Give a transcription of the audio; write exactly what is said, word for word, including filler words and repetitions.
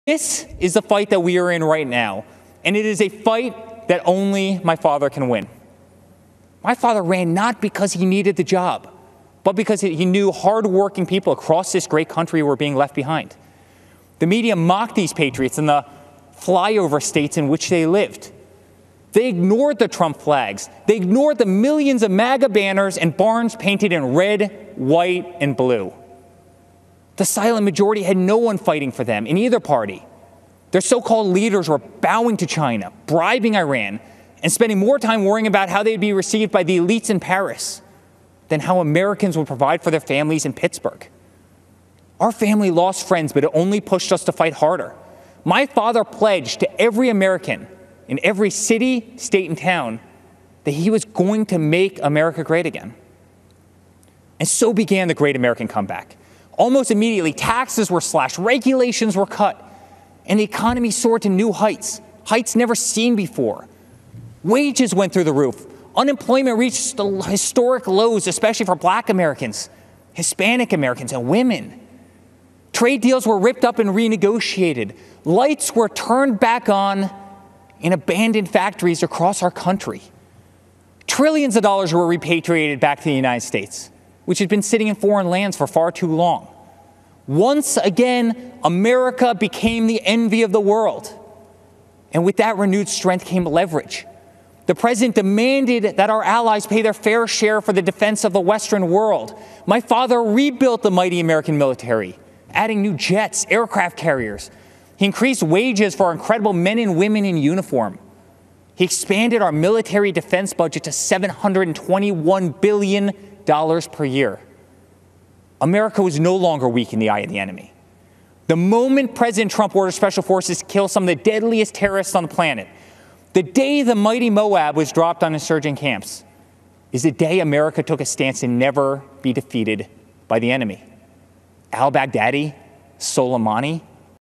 This is the fight that we are in right now, and it is a fight that only my father can win. My father ran not because he needed the job, but because he knew hardworking people across this great country were being left behind. The media mocked these patriots in the flyover states in which they lived. They ignored the Trump flags. They ignored the millions of MAGA banners and barns painted in red, white, and blue. The silent majority had no one fighting for them in either party. Their so-called leaders were bowing to China, bribing Iran, and spending more time worrying about how they'd be received by the elites in Paris than how Americans would provide for their families in Pittsburgh. Our family lost friends, but it only pushed us to fight harder. My father pledged to every American in every city, state, and town that he was going to make America great again. And so began the Great American Comeback. Almost immediately, taxes were slashed, regulations were cut, and the economy soared to new heights, heights never seen before. Wages went through the roof. Unemployment reached historic lows, especially for Black Americans, Hispanic Americans, and women. Trade deals were ripped up and renegotiated. Lights were turned back on in abandoned factories across our country. Trillions of dollars were repatriated back to the United States, which had been sitting in foreign lands for far too long. Once again, America became the envy of the world. And with that renewed strength came leverage. The president demanded that our allies pay their fair share for the defense of the Western world. My father rebuilt the mighty American military, adding new jets, aircraft carriers. He increased wages for our incredible men and women in uniform. He expanded our military defense budget to seven hundred twenty-one billion dollars per year. America was no longer weak in the eye of the enemy. The moment President Trump ordered special forces to kill some of the deadliest terrorists on the planet, the day the mighty Moab was dropped on insurgent camps, is the day America took a stance to never be defeated by the enemy. Al-Baghdadi, Soleimani,